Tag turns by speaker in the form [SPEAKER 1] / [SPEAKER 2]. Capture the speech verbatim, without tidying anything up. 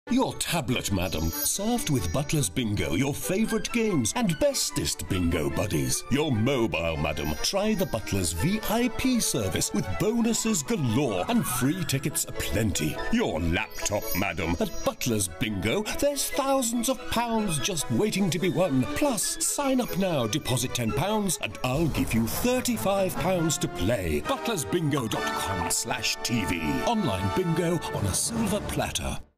[SPEAKER 1] Your tablet, madam. Served with Butlers Bingo, your favourite games and bestest bingo buddies. Your mobile, madam. Try the Butlers V I P service with bonuses galore and free tickets aplenty. Your laptop, madam. At Butlers Bingo, there's thousands of pounds just waiting to be won. Plus, sign up now, deposit ten pounds, and I'll give you thirty-five pounds to play. butlersbingo dot com slash TV. Online bingo on a silver platter.